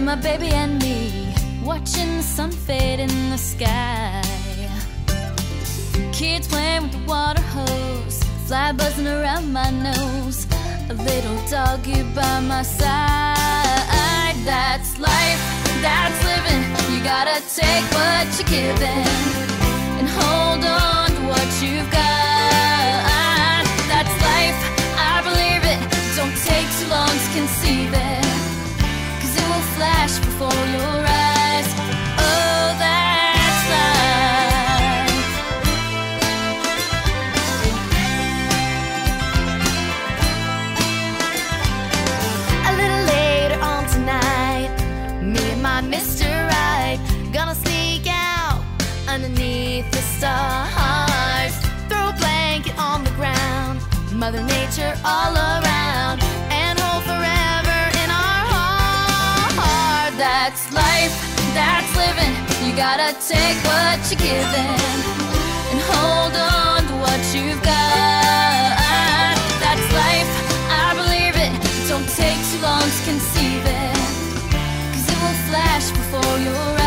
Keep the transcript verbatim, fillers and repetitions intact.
my baby and me, watching the sun fade in the sky. Kids playing with the water hose, fly buzzing around my nose, a little doggy by my side. That's life, that's living. You gotta take what you're given and hold on to what you've got. That's life, I believe it. Don't take too long to conceive it, 'cause it will flash before your eyes. Oh, that's life. A little later on tonight, me and my Mister Right gonna sneak out underneath the stars, throw a blanket on the ground, Mother Nature all around, and hold forever in our heart. That's life, that's living. You gotta take what you're given and hold on to what you've got. That's life, I believe it. Don't take too long to conceive it, 'cause it will flash before your eyes.